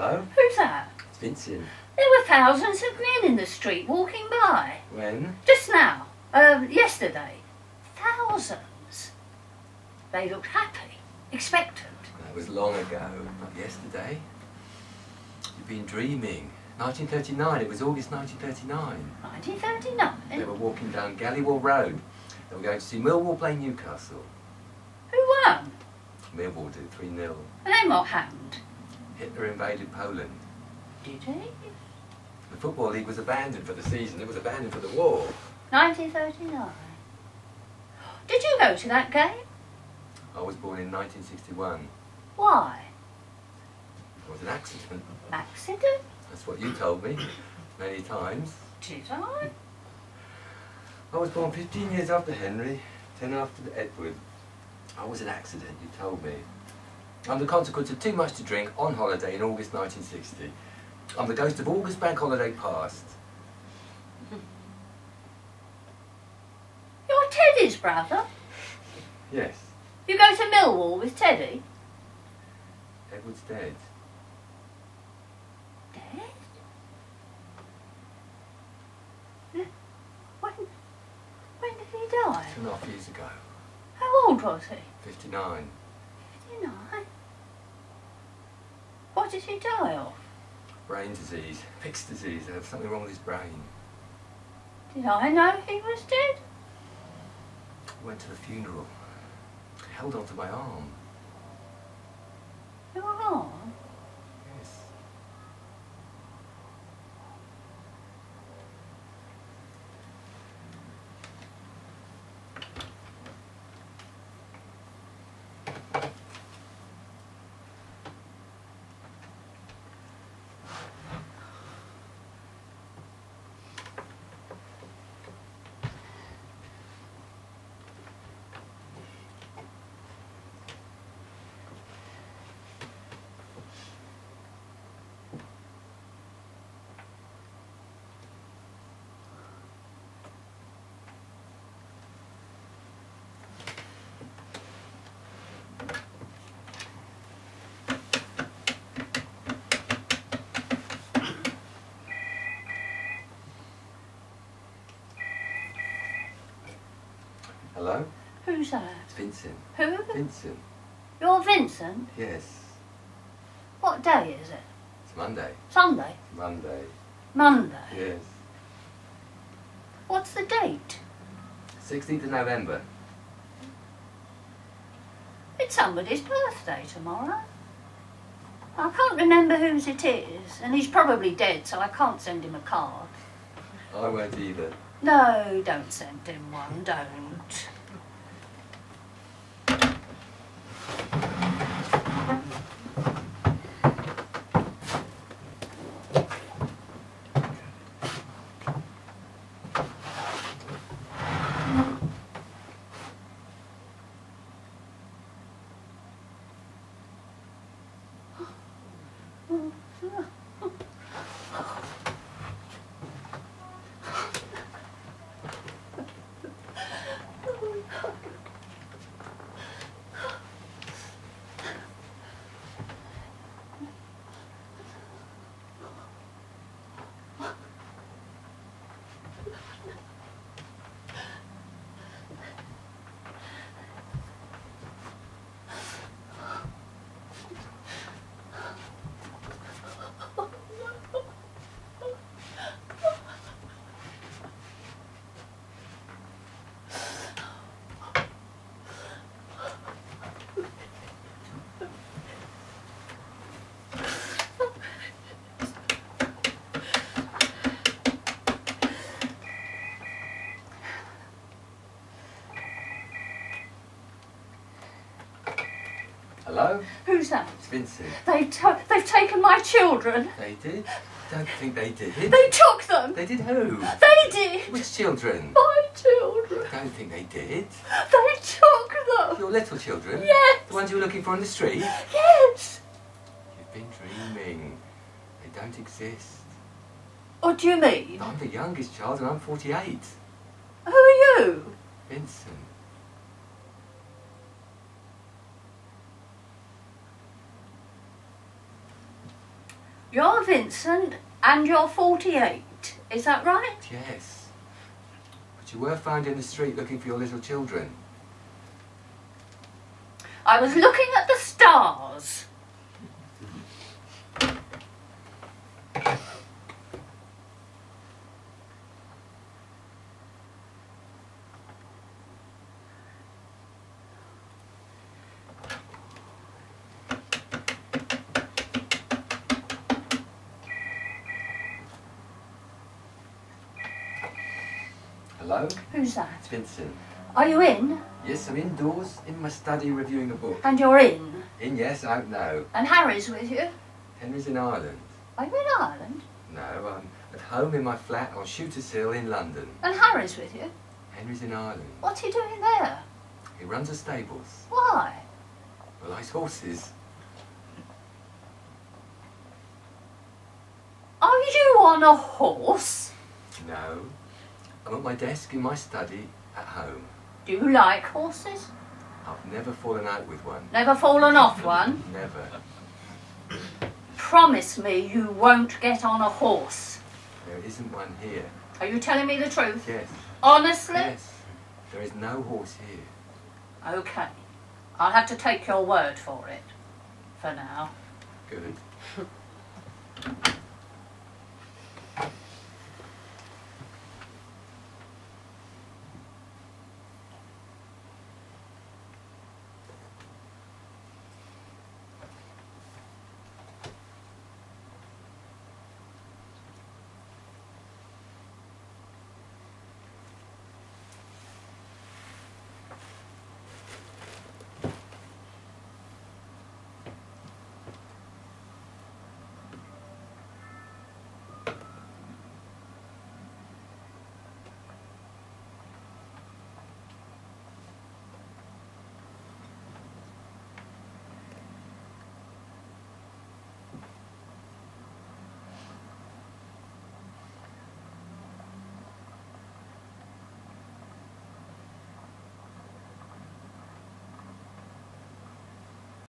Hello? Who's that? It's Vincent. There were thousands of men in the street walking by. When? Just now. Yesterday. Thousands. They looked happy, expectant. That was long ago, not yesterday. You've been dreaming. 1939, it was August 1939. 1939? They were walking down Gallywall Road. They were going to see Millwall play Newcastle. Who won? Millwall did 3-0. And then what happened? Hitler invaded Poland. Did he? The Football League was abandoned for the season. It was abandoned for the war. 1939. Did you go to that game? I was born in 1961. Why? It was an accident. Accident? That's what you told me many times. Did I? I was born 15 years after Henry, 10 after Edward. I was an accident, you told me. I'm the consequence of too much to drink on holiday in August 1960. I'm the ghost of August bank holiday past. You're Teddy's brother? Yes. You go to Millwall with Teddy? Edward's dead. Dead? When did he die? 2.5 years ago. How old was he? 59. 59? What did he die of? Brain disease. Fixed disease. There was something wrong with his brain. Did I know he was dead? I went to the funeral. Held onto my arm. Your arm? Yes. Hello? Who's that? It's Vincent. Who? Vincent. You're Vincent? Yes. What day is it? It's Monday. Sunday? Monday. Monday? Yes. What's the date? 16th of November. It's somebody's birthday tomorrow. I can't remember whose it is, and he's probably dead, so I can't send him a card. I won't either. No, don't send him one, don't. Hello? Who's that? It's Vincent. They've taken my children. They did? Don't think they did. They took them. They did who? They did. Which children? My children. Don't think they did. They took them. Your little children? Yes. The ones you were looking for in the street? Yes. You've been dreaming. They don't exist. What do you mean? I'm the youngest child and I'm 48. Who are you? Vincent. You're Vincent and you're 48, is that right? Yes. But you were found in the street looking for your little children. I was looking at the stars. Hello? Who's that? It's Vincent. Are you in? Yes, I'm indoors, in my study reviewing a book. And you're in? In, yes, out now. And Harry's with you? Henry's in Ireland. Are you in Ireland? No, I'm at home in my flat on Shooter's Hill in London. And Harry's with you? Henry's in Ireland. What's he doing there? He runs a stables. Why? Well, likes horses. Are you on a horse? No. I'm at my desk in my study at home. Do you like horses? I've never fallen out with one. Never fallen off one? Never. Promise me you won't get on a horse. There isn't one here. Are you telling me the truth? Yes. Honestly? Yes. There is no horse here. Okay. I'll have to take your word for it. For now. Good.